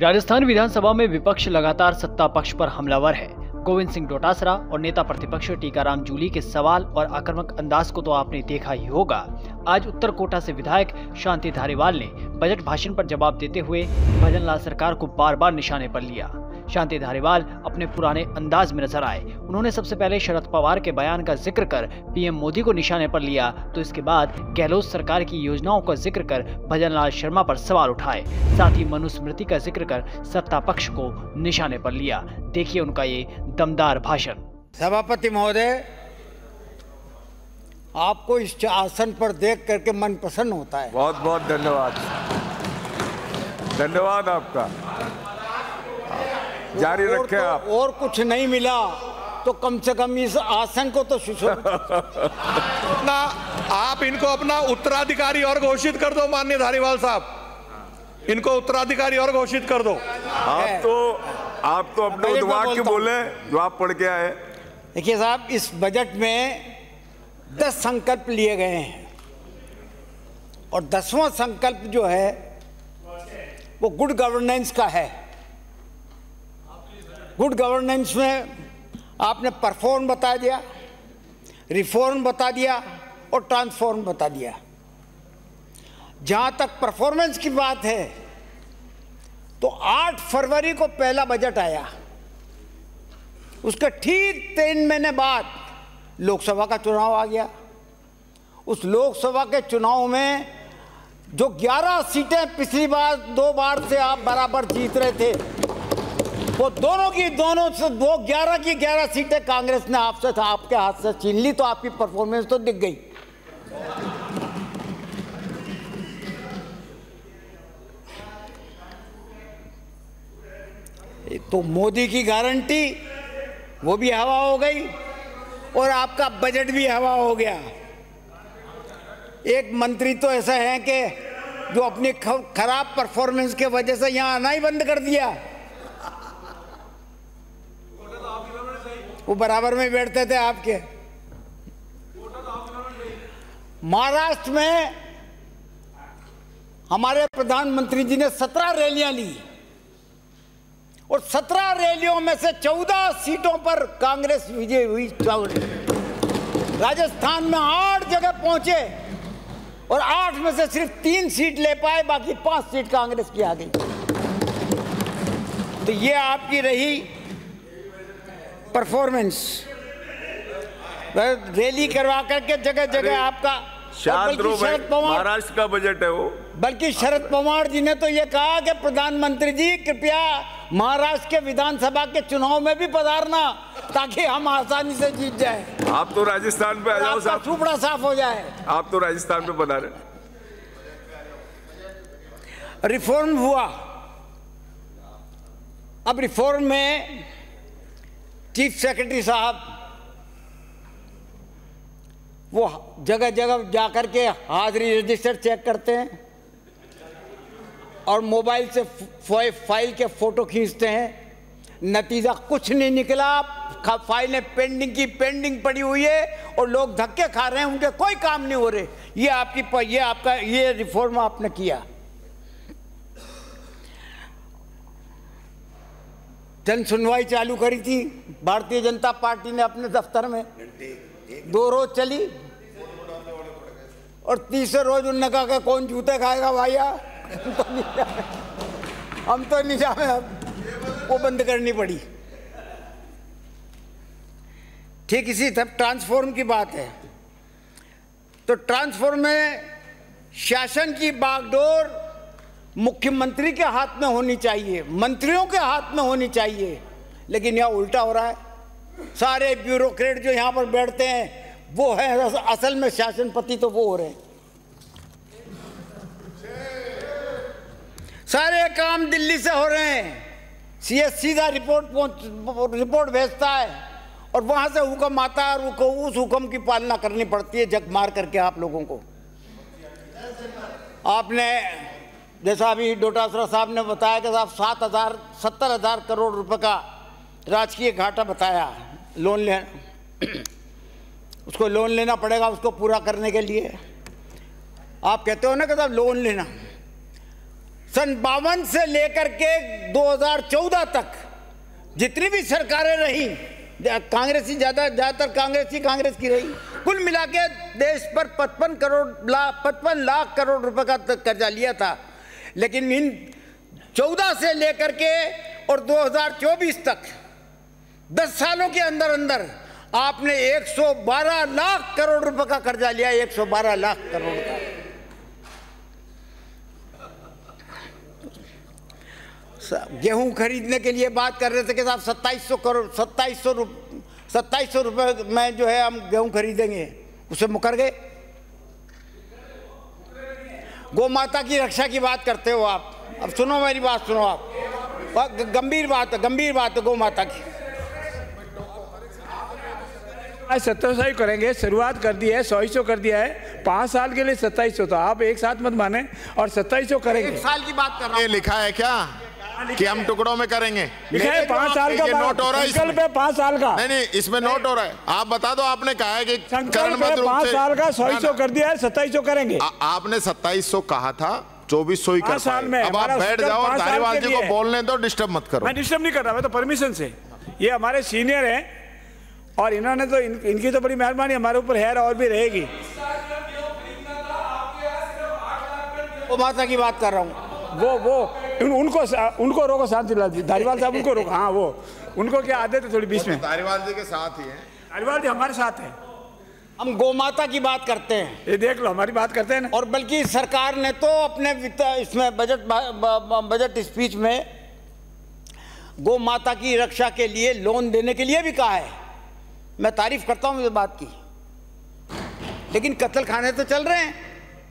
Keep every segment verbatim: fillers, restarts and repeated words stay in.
राजस्थान विधानसभा में विपक्ष लगातार सत्ता पक्ष पर हमलावर है। गोविंद सिंह डोटासरा और नेता प्रतिपक्ष टीकाराम जूली के सवाल और आक्रामक अंदाज को तो आपने देखा ही होगा। आज उत्तर कोटा से विधायक शांति धारीवाल ने बजट भाषण पर जवाब देते हुए भजनलाल सरकार को बार बार निशाने पर लिया। शांति धारीवाल अपने पुराने अंदाज में नजर आए। उन्होंने सबसे पहले शरद पवार के बयान का जिक्र कर पीएम मोदी को निशाने पर लिया, तो इसके बाद गहलोत सरकार की योजनाओं का जिक्र कर भजनलाल शर्मा पर सवाल उठाए। साथ ही मनुस्मृति का जिक्र कर सत्ता पक्ष को निशाने पर लिया। देखिए उनका ये दमदार भाषण। सभापति महोदय, आपको इस आसन पर देख करके मन प्रसन्न होता है। बहुत बहुत धन्यवाद, धन्यवाद आपका, जारी रखें आप। और कुछ नहीं मिला तो कम से कम इस आसन को तो सुशोभित ना आप इनको अपना उत्तराधिकारी और घोषित कर दो। माननीय धारीवाल साहब, इनको उत्तराधिकारी और घोषित कर दो। आप तो आप तो अपने दिमाग के बोले जो आप पढ़ के आए। देखिए साहब, इस बजट में दस संकल्प लिए गए हैं और दसवां संकल्प जो है वो गुड गवर्नेंस का है। गुड गवर्नेंस में आपने परफॉर्म बता दिया, रिफॉर्म बता दिया और ट्रांसफॉर्म बता दिया। जहां तक परफॉर्मेंस की बात है तो आठ फरवरी को पहला बजट आया, उसके ठीक तीन महीने बाद लोकसभा का चुनाव आ गया। उस लोकसभा के चुनाव में जो ग्यारह सीटें पिछली बार दो बार से आप बराबर जीत रहे थे, वो दोनों की दोनों से वो ग्यारह की ग्यारह सीटें कांग्रेस ने आपसे आपके हाथ से छीन ली। तो आपकी परफॉर्मेंस तो दिख गई। तो मोदी की गारंटी वो भी हवा हो गई और आपका बजट भी हवा हो गया। एक मंत्री तो ऐसा है कि जो अपनी खराब परफॉर्मेंस के वजह से यहां आना ही बंद कर दिया। वो बराबर में बैठते थे आपके। महाराष्ट्र में हमारे प्रधानमंत्री जी ने सत्रह रैलियां ली और सत्रह रैलियों में से चौदह सीटों पर कांग्रेस विजय हुई। राजस्थान में आठ जगह पहुंचे और आठ में से सिर्फ तीन सीट ले पाए, बाकी पांच सीट कांग्रेस की आ गई। तो ये आपकी रही परफॉर्मेंस। रैली करवा करके जगह जगह आपका शांत रहो भाई, महाराष्ट्र का बजट है वो। बल्कि शरद पवार जी ने तो ये कहा कि प्रधानमंत्री जी कृपया महाराष्ट्र के विधानसभा के चुनाव में भी पधारना ताकि हम आसानी से जीत जाए। आप तो राजस्थान पे आ जाओ साहब, सुपड़ा साफ हो जाए। आप तो राजस्थान पे पधारे। रिफॉर्म हुआ। अब रिफॉर्म में चीफ सेक्रेटरी साहब वो जगह जगह जाकर के हाजिरी रजिस्टर चेक करते हैं और मोबाइल से फाइल के फोटो खींचते हैं। नतीजा कुछ नहीं निकला। फाइलें पेंडिंग की पेंडिंग पड़ी हुई है और लोग धक्के खा रहे हैं, उनके कोई काम नहीं हो रहे। ये आपकी ये आपका ये रिफॉर्म आपने किया। जन सुनवाई चालू करी थी भारतीय जनता पार्टी ने अपने दफ्तर में, दो रोज चली और तीसरे रोज उन्होंने कहा कि कौन जूते खाएगा भैया, हम तो नहीं जाए। अब वो बंद करनी पड़ी। ठीक इसी तरह ट्रांसफॉर्म की बात है। तो ट्रांसफॉर्म में शासन की बागडोर मुख्यमंत्री के हाथ में होनी चाहिए, मंत्रियों के हाथ में होनी चाहिए, लेकिन यह उल्टा हो रहा है। सारे ब्यूरोक्रेट जो यहाँ पर बैठते हैं वो है असल में शासनपति, तो वो हो रहे हैं। सारे काम दिल्ली से हो रहे हैं। सीएस सीधा रिपोर्ट पहुंच रिपोर्ट भेजता है और वहां से हुक्म आता है और उस हुक्म की पालना करनी पड़ती है जग मार करके आप लोगों को। आपने जैसा अभी डोटासरा साहब ने बताया कि साहब सात हजार सत्तर हजार करोड़ रुपए का राजकीय घाटा बताया लोन लेना, उसको लोन लेना पड़ेगा उसको पूरा करने के लिए। आप कहते हो ना कि साहब लोन लेना, सन बावन से लेकर के दो हज़ार चौदह तक जितनी भी सरकारें रही, कांग्रेसी ज्यादा ज्यादातर कांग्रेसी कांग्रेस की रही, कुल मिला के देश पर पचपन करोड़ लाख पचपन लाख करोड़ रुपए का कर्जा लिया था। लेकिन इन चौदह से लेकर के और दो हज़ार चौबीस तक दस सालों के अंदर अंदर आपने एक सौ बारह लाख करोड़ रुपए का कर्जा लिया, एक सौ बारह लाख करोड़ का। गेहूं खरीदने के लिए बात कर रहे थे कि साहब सत्ताईस सौ करोड़ सत्ताईस सौ सत्ताईस सौ रुपये में जो है हम गेहूं खरीदेंगे, उसे मुकर गए। गौ माता की रक्षा की बात करते हो आप। अब सुनो मेरी बात, सुनो आप, गंभीर बात है, गंभीर बात है गौ माता की। आज सत्ताईस सौ करेंगे, शुरुआत कर दी है, सौ सौ कर दिया है, पाँच साल के लिए सत्ताईस सौ। तो आप एक साथ मत माने और सत्ताईस सौ करेंगे। एक साल की बात कर रहा हूं। ये लिखा है क्या कि हम टुकड़ों में करेंगे? लिखा है पाँच साल का, नोट हो रहा है संकल्प है पाँच साल का। नहीं नहीं, इसमें नोट हो रहा है। आप बता दो, आपने कहा है कि संकल्प है पाँच साल का, सौ सौ कर दिया है, सत्ताईस सौ करेंगे। आ, आपने सत्ताईस सौ कहा था, चौबीस सौ ही कर साल में। अब आप बैठ जाओ और धारीवाल जी को बोलने दो, डिस्टर्ब मत करो। मैं डिस्टर्ब नहीं कर रहा, मैं तो परमिशन से। ये हमारे सीनियर हैं और इन्होंने तो इन, इनकी तो बड़ी मेहरबानी हमारे ऊपर है और भी रहेगी। वो माता की बात कर रहा हूँ। वो वो उन, उनको उनको रोको, शांति धारीवाल साहब उनको रोको। हाँ, वो उनको क्या आदत है थोड़ी बीच में। धारीवाल जी के साथ ही है, धारीवाल जी हमारे साथ है। हम गौ माता की बात करते हैं, ये देख लो हमारी बात करते हैं ना। और बल्कि सरकार ने तो अपने वित्त इसमें बजट बजट स्पीच में गौ माता की रक्षा के लिए लोन देने के लिए भी कहा है। मैं तारीफ करता हूं इस बात की, लेकिन कत्ल खाने तो चल रहे हैं,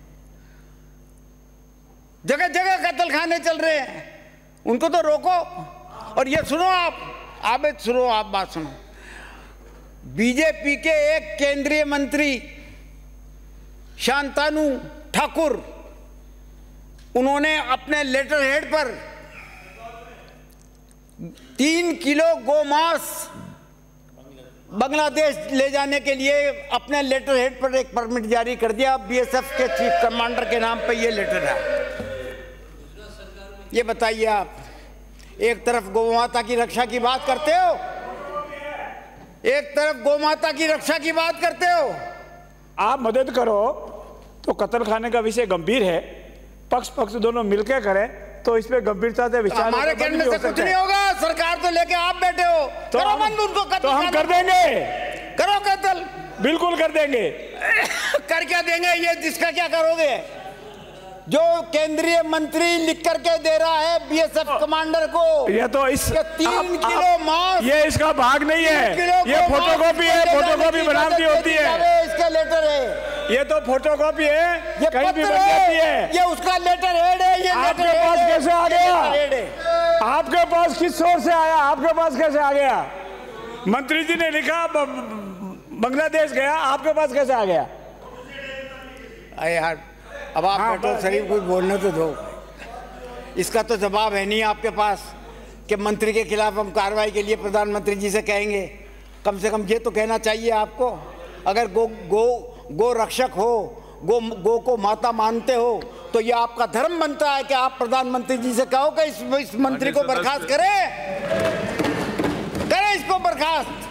जगह जगह कत्ल खाने चल रहे हैं, उनको तो रोको। और ये सुनो आप, आप सुनो, आप बात सुनो। बीजेपी के एक केंद्रीय मंत्री शांतानु ठाकुर, उन्होंने अपने लेटर हेड पर तीन किलो गोमांस बांग्लादेश ले जाने के लिए अपने लेटर हेड पर एक परमिट जारी कर दिया। बीएसएफ के चीफ कमांडर के नाम पर यह लेटर है। ये बताइए आप, एक तरफ गौ माता की रक्षा की बात करते हो, एक तरफ गौ माता की रक्षा की बात करते हो। आप मदद करो तो कत्ल खाने का विषय गंभीर है, पक्ष पक्ष दोनों मिलकर करें तो इस पे गंभीरता से विचार। हमारे कहने से कुछ नहीं होगा, सरकार तो लेके आप बैठे हो। तो करो हम, बंद उनको कत्ल, तो हम कर देंगे, करो कत्ल, बिल्कुल कर देंगे। कर क्या देंगे? ये जिसका क्या करोगे? जो केंद्रीय मंत्री लिख करके दे रहा है बीएसएफ कमांडर को, ये तो इस तीन किलो मांस, ये इसका भाग नहीं है, ये फोटोकॉपी है, फोटोकॉपी बनावटी होती है, इसका लेटर है, ये तो फोटोकॉपी है, ये कहीं भी बन जाती है, ये उसका लेटर हेड है। ये आपके पास कैसे आ गया? आपके पास किस सोर्स से आया? आपके पास कैसे आ गया? मंत्री जी ने लिखा बांग्लादेश गया, आपके पास कैसे आ गया? अरे यार, अब आप हाँ, बैठो, शरीफ कुछ बोलने तो दो। इसका तो जवाब है नहीं आपके पास कि मंत्री के खिलाफ हम कार्रवाई के लिए प्रधानमंत्री जी से कहेंगे। कम से कम ये तो कहना चाहिए आपको। अगर गो गो गो रक्षक हो, गो गो को माता मानते हो, तो ये आपका धर्म बनता है कि आप प्रधानमंत्री जी से कहो कि इस, इस मंत्री को बर्खास्त करें, करें इसको बर्खास्त।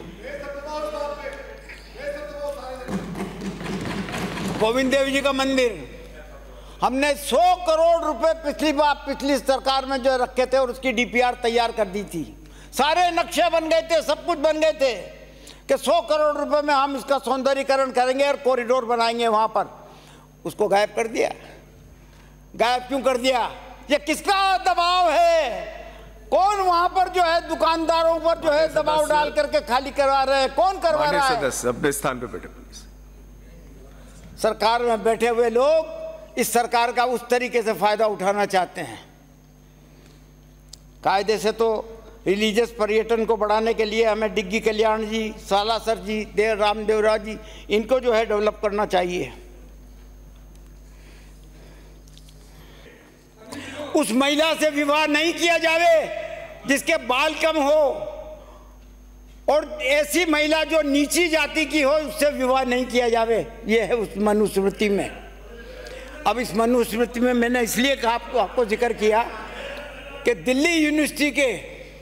गोविंद देव जी का मंदिर हमने सौ करोड़ रुपए पिछली बार पिछली सरकार में जो रखे थे और उसकी डीपीआर तैयार कर दी थी। सारे नक्शे बन गए थे, सब कुछ बन गए थे कि सौ करोड़ रुपए में हम इसका सौंदर्यीकरण करेंगे और कॉरिडोर बनाएंगे वहां पर। उसको गायब कर दिया। गायब क्यों कर दिया? ये किसका दबाव है? कौन वहां पर जो है दुकानदारों पर जो है दबाव डाल करके खाली करवा रहे हैं? कौन करवा रहा है? अपने स्थान पे बैठे। सरकार में बैठे हुए लोग इस सरकार का उस तरीके से फायदा उठाना चाहते हैं। कायदे से तो रिलीजियस पर्यटन को बढ़ाने के लिए हमें डिग्गी कल्याण जी, सालासर जी, देव राम देवराज जी, इनको जो है डेवलप करना चाहिए। उस महिला से विवाह नहीं किया जावे जिसके बाल कम हो, और ऐसी महिला जो नीची जाति की हो उससे विवाह नहीं किया जावे, ये है उस मनुस्मृति में। अब इस मनुस्मृति में मैंने इसलिए कहा आपको आपको जिक्र किया कि दिल्ली यूनिवर्सिटी के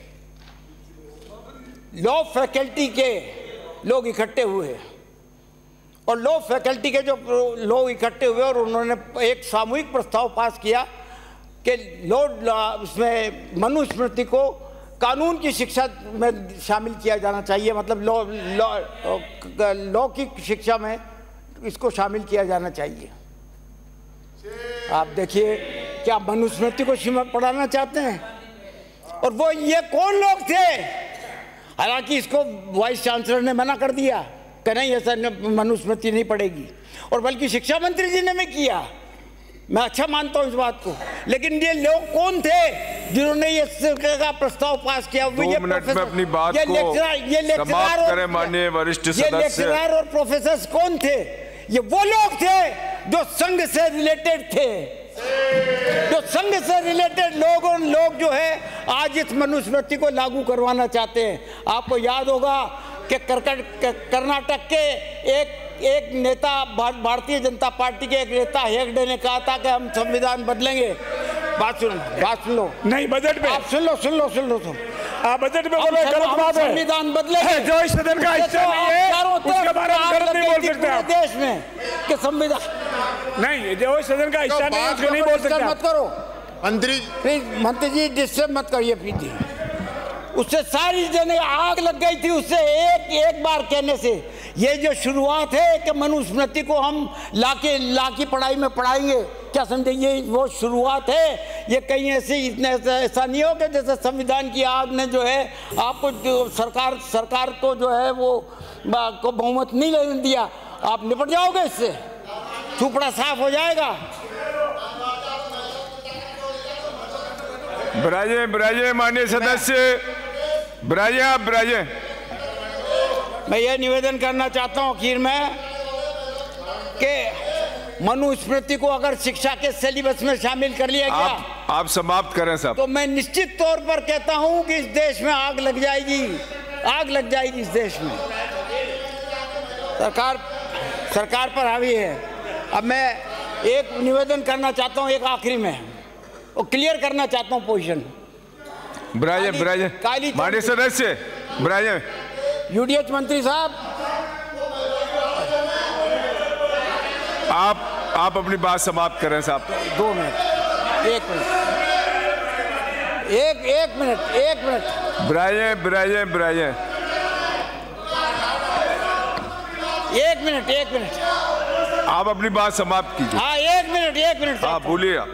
लॉ फैकल्टी के लोग इकट्ठे हुए और लॉ फैकल्टी के जो लोग इकट्ठे हुए और उन्होंने एक सामूहिक प्रस्ताव पास किया कि लॉ उसमें मनुस्मृति को कानून की शिक्षा में शामिल किया जाना चाहिए, मतलब लॉ लॉ लॉ की शिक्षा में इसको शामिल किया जाना चाहिए। आप देखिए क्या मनुस्मृति को पढ़ाना चाहते हैं, और वो ये कौन लोग थे? हालांकि इसको वाइस चांसलर ने मना कर दिया कि नहीं ऐसा मनुस्मृति नहीं पढ़ेगी, और बल्कि शिक्षा मंत्री जी ने भी किया। मैं अच्छा मानता हूं इस बात को, लेकिन ये लोग कौन थे जिन्होंने ये का प्रस्ताव पास किया? दो ये मिनट में अपनी बात ये को लेक्चरर ये लेक्चरर करें माननीय वरिष्ठ ये सदस्य। लेक्चरर और प्रोफेसर कौन थे? ये वो लोग थे जो संघ से रिलेटेड थे, जो संघ से रिलेटेड लोग और लोग जो है आज इस मनुस्मृति को लागू करवाना चाहते हैं। आपको याद होगा कि कर्नाटक के एक एक नेता भारतीय जनता पार्टी के एक नेता हेगड़े ने कहा था कि हम संविधान बदलेंगे। बात सुन बात सुन लो। नहीं बजट में आप सुन लो सुन लो सुन लो सुन आप बजट में बोलो गलत बात है। संविधान बदलेंगे जो इस सदन का हिस्सा नहीं है उसके बारे में गलत नहीं बोल सकते आप देश में कि संविधान नहीं, जो इस सदन का हिस्सा नहीं है उसको नहीं बोल सकते। मत करो मंत्री प्लीज, मंत्री जी डिस्टर्ब मत करिए प्लीज। उससे सारी जने आग लग गई थी उससे एक एक बार कहने से। ये जो शुरुआत है कि मनुस्मृति को हम लाके ला की पढ़ाई में पढ़ाएंगे, क्या समझे? ये वो शुरुआत है। ये कहीं ऐसे इतने ऐसा नहीं हो कि जैसे संविधान की आग ने जो है आपको जो सरकार सरकार को जो है वो को बहुमत नहीं लेने दिया। आप निपट जाओगे इससे, चुपड़ा साफ हो जाएगा। ब्राजे ब्राजे माननीय सदस्य ब्राजे आप ब्राजे। मैं ये निवेदन करना चाहता हूँ आखिर में कि मनुस्मृति को अगर शिक्षा के सिलेबस में शामिल कर लिया गया, आप, आप समाप्त करें साहब। तो मैं निश्चित तौर पर कहता हूँ कि इस देश में आग लग जाएगी, आग लग जाएगी इस देश में। सरकार सरकार पर हावी है। अब मैं एक निवेदन करना चाहता हूँ, एक आखिरी में और क्लियर करना चाहता हूँ पोजीशन। ब्राजे ब्राजे माननीय सदस्य ब्राजे। यूडीएच मंत्री साहब आप आप अपनी बात समाप्त करें साहब। दो मिनट एक मिनट एक एक मिनट एक मिनट ब्राजे ब्राजे ब्राजे एक मिनट एक मिनट आप अपनी बात समाप्त कीजिए। हाँ एक मिनट एक मिनट आप बोलिए। आप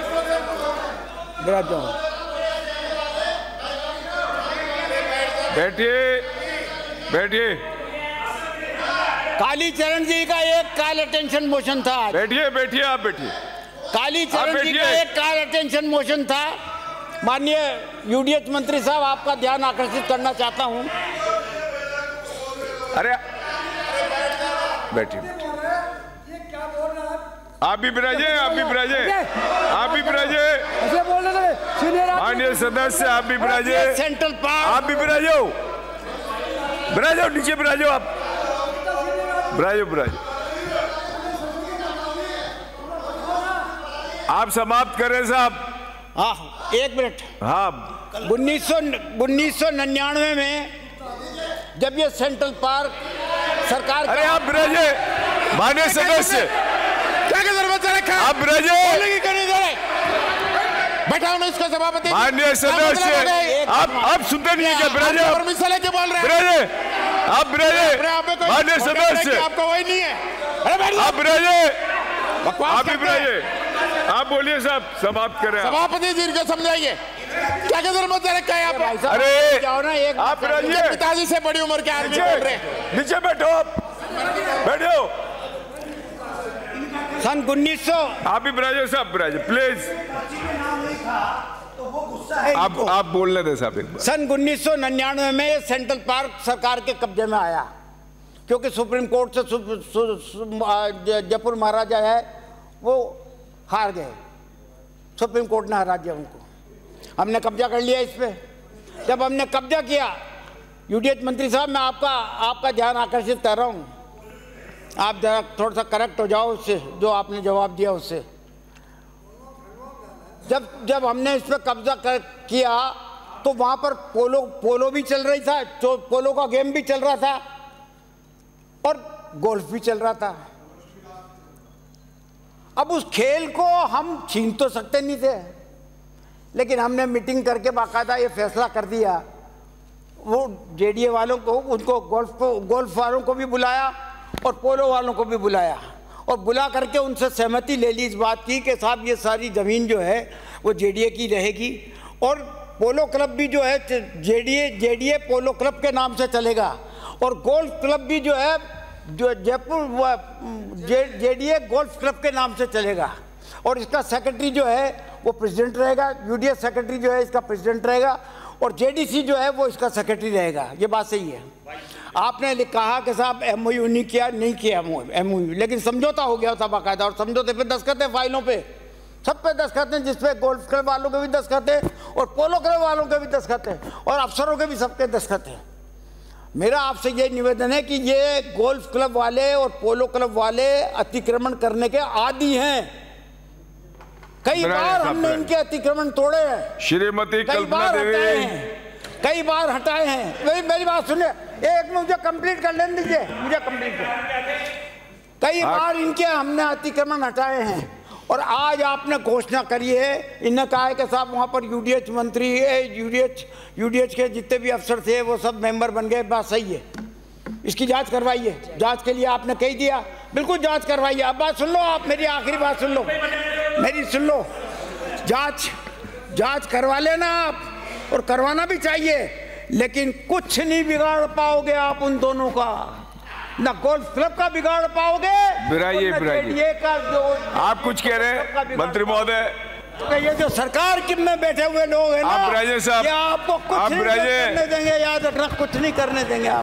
बैठिए बैठिए। काली चरण जी का एक कॉल अटेंशन मोशन था। बैठिए बैठिए आप बैठिए। काली चरण जी का एक कॉल अटेंशन मोशन था। माननीय यूडीएच मंत्री साहब आपका ध्यान आकर्षित करना चाहता हूं। अरे बैठिए आप भी बिराजे आप भी बिराजे आप भी बिराजे माननीय सदस्य आप भी बिराजे सेंट्रल पार्क आप भी बिराजे हो बिराजे हो नीचे बिराजे हो आप बिराजे बिराजे आप समाप्त करें साहब। हाँ एक मिनट। हाँ उन्नीस सौ उन्नीस सौ निन्यानवे में जब ये सेंट्रल पार्क सरकार अरे आप बिराजे माननीय सदस्य क्या क्या जरूरत है? आप बिराजे बैठाओ ना इसका सभापति। माननीय सदस्य आप आप सुनते नहीं है क्या? बिराजे आप परमिशन लेके बोल रहे हैं। बिराजे आप बिराजे माननीय सदस्य आपका वही नहीं है। अरे आप बिराजे आप भी बिराजे आप बोलिए साहब समाप्त करें। सभापति जी इनको समझाइए क्या क्या जरूरत रखा है आप। अरे जाओ ना एक आप बिराजिए। पिताजी से बड़ी उम्र के आदमी बोल रहे हैं। नीचे बैठो आप बैठो। सन उन्नीस सौ आप भी बिराजे साहब बिराजे प्लीज। आप आप बोलने दें साहब एक बार। सन उन्नीस सौ निन्यानवे में सेंट्रल पार्क सरकार के कब्जे में आया क्योंकि सुप्रीम कोर्ट से सु, सु, सु, जयपुर महाराजा है वो हार गए। सुप्रीम कोर्ट ने हरा दिया उनको। हमने कब्जा कर लिया इस पे। जब हमने कब्जा किया, यूडीएच मंत्री साहब मैं आपका आपका ध्यान आकर्षित कर रहा हूँ, आप जरा थोड़ा सा करेक्ट हो जाओ उससे जो आपने जवाब दिया उससे। जब जब हमने इस पर कब्जा कर किया तो वहाँ पर पोलो पोलो भी चल रही था, जो पोलो का गेम भी चल रहा था और गोल्फ भी चल रहा था। अब उस खेल को हम छीन तो सकते नहीं थे, लेकिन हमने मीटिंग करके बाकायदा ये फैसला कर दिया। वो जेडीए वालों को, उनको गोल्फ को गोल्फ वालों को भी बुलाया और पोलो वालों को भी बुलाया और बुला करके उनसे सहमति ले ली इस बात की कि साहब ये सारी ज़मीन जो है वो जेडीए की रहेगी और पोलो क्लब भी जो है जेडीए जेडीए पोलो क्लब के नाम से चलेगा और गोल्फ क्लब भी जो है जो जयपुर जेडीए गोल्फ क्लब के नाम से चलेगा और इसका सेक्रेटरी जो है वो प्रेसिडेंट रहेगा, यूडीएफ सेक्रेटरी जो है इसका प्रेसिडेंट रहेगा और जेडीसी जो है वो इसका सेक्रेटरी रहेगा। ये बात सही है। आपने कहा कि साहब एमओयू नहीं किया, नहीं किया एमओयू, लेकिन समझौता हो गया था बाकायदा और समझौते पे दस्तखत है, फाइलों पे सब पे दस्तखत हैं, जिसपे गोल्फ क्लब वालों के भी दस्तखत है और पोलो क्लब वालों के भी दस्तखत है और अफसरों के भी सबके दस्तखत हैं। मेरा आपसे ये निवेदन है कि ये गोल्फ क्लब वाले और पोलो क्लब वाले अतिक्रमण करने के आदी हैं। कई बार हमने इनके अतिक्रमण तोड़े हैं, श्रीमती कई बार हटाए हैं, कई बार हटाए हैं। मेरी मेरी बात सुनिए, एक मुझे कंप्लीट कर लेने दीजिए, मुझे कंप्लीट कर। कई बार इनके हमने अतिक्रमण हटाए हैं और आज आपने घोषणा करी है, इन्होंने कहा है कि साहब वहाँ पर यूडीएच मंत्री यूडीएच यूडीएच के जितने भी अफसर थे वो सब मेंबर बन गए। बात सही है, इसकी जांच करवाइए। जांच के लिए आपने कह दिया, बिल्कुल जांच करवाइए। अब बात सुन लो, आप मेरी आखिरी बात सुन लो, मेरी सुन लो। जांच जांच करवा लेना आप, और करवाना भी चाहिए, लेकिन कुछ नहीं बिगाड़ पाओगे आप उन दोनों का, ना गोल्फ क्लब का बिगाड़ पाओगे, बिराइए बिराइए का जो आप कुछ कह रहे हैं मंत्री महोदय। तो ये जो सरकार के में बैठे हुए लोग हैं ना, आप बिराइए साहब, ये आपको कुछ आप नहीं करने देंगे, याद रखना, कुछ नहीं करने देंगे आप।